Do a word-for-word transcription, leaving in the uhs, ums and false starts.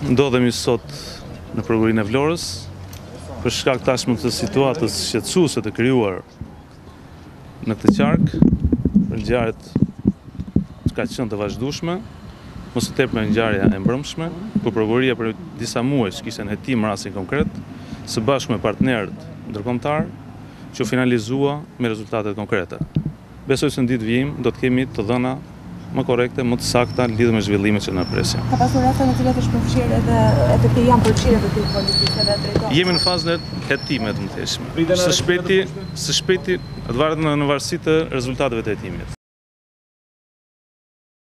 Ndodhemi sot në prokurorinë e Vlorës për shkak tashmë të situatës shqetësuese të krijuar në këtë qark, për ngjarjet që ka qenë të vazhdueshme, mos u tepër me ngjarja e mbrëmshme, ku prokuroria për disa muaj kishte në hetim rastin konkret, së bashku me partnerët ndërkombëtar, që u finalizua me rezultate konkrete. Besoj se në ditë vijim do të kemi të dhëna më korrekte, më të sakta lidhur me zhvillimet që na presin. Ka pasur raste në të cilat është përfshirë edhe edhe të janë përfshirë edhe të policisë edhe drejtorë. Jemi në fazën e hetimit të mëtejshme. Së shpejti, së shpejti, të varet në varësi të rezultateve të hetimit.